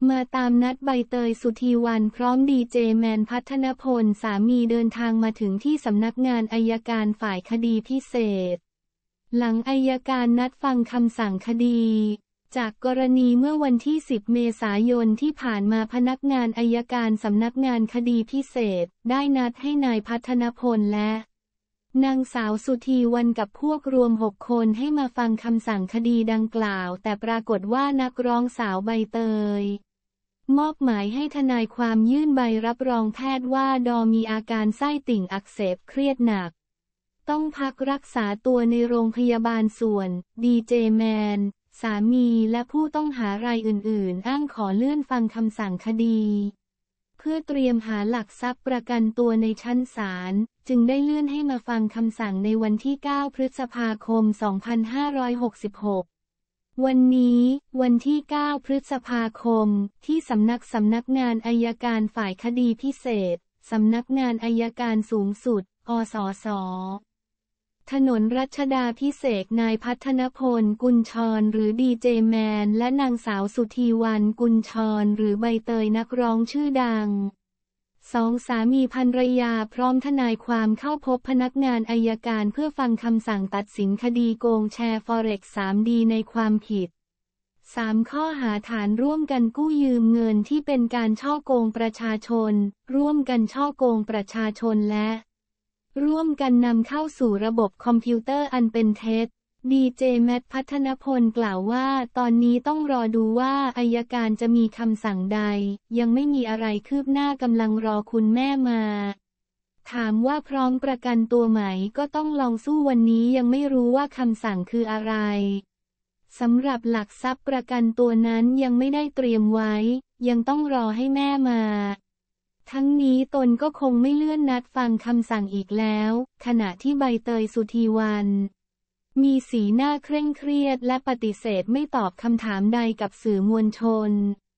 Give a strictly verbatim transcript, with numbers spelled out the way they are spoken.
มาตามนัดใบเตยสุธีวรรณพร้อมดีเจแมนพัฒนพลสามีเดินทางมาถึงที่สำนักงานอัยการฝ่ายคดีพิเศษหลังอัยการนัดฟังคำสั่งคดีจากกรณีเมื่อวันที่สิบเมษายนที่ผ่านมาพนักงานอัยการสำนักงานคดีพิเศษได้นัดให้นายพัฒนพลและนางสาวสุธีวรรณกับพวกรวมหกคนให้มาฟังคำสั่งคดีดังกล่าวแต่ปรากฏว่านักร้องสาวใบเตยมอบหมายให้ทนายความยื่นใบรับรองแพทย์ว่าดอมีอาการไส้ติ่งอักเสบเครียดหนักต้องพักรักษาตัวในโรงพยาบาลส่วนดีเจแมนสามีและผู้ต้องหารายอื่นๆอ้างขอเลื่อนฟังคำสั่งคดีเพื่อเตรียมหาหลักทรัพย์ประกันตัวในชั้นศาลจึงได้เลื่อนให้มาฟังคำสั่งในวันที่เก้าพฤษภาคมสองพันห้าร้อยหกสิบหกวันนี้วันที่เก้าพฤษภาคมที่สำนักสำนักงานอัยการฝ่ายคดีพิเศษสำนักงานอัยการสูงสุดอสสถนนรัชดาภิเษกนายพัฒนพลกุลชรหรือดีเจแมนและนางสาวสุธีวรรณกุลชรหรือใบเตยนักร้องชื่อดังสองสามีภรรยาพร้อมทนายความเข้าพบพนักงานอัยการเพื่อฟังคำสั่งตัดสินคดีโกงแชร์ฟอเร็กซ์ ทรี ดี ในความผิดสามข้อหาฐานร่วมกันกู้ยืมเงินที่เป็นการฉ้อโกงประชาชนร่วมกันฉ้อโกงประชาชนและร่วมกันนำเข้าสู่ระบบคอมพิวเตอร์อันเป็นเท็จดีเจแมทพัฒนพลกล่าวว่าตอนนี้ต้องรอดูว่าอัยการจะมีคำสั่งใดยังไม่มีอะไรคืบหน้ากำลังรอคุณแม่มาถามว่าพร้อมประกันตัวไหมก็ต้องลองสู้วันนี้ยังไม่รู้ว่าคำสั่งคืออะไรสำหรับหลักทรัพย์ประกันตัวนั้นยังไม่ได้เตรียมไว้ยังต้องรอให้แม่มาทั้งนี้ตนก็คงไม่เลื่อนนัดฟังคำสั่งอีกแล้วขณะที่ใบเตยสุธีวรรณมีสีหน้าเคร่งเครียดและปฏิเสธไม่ตอบคำถามใดกับสื่อมวลชน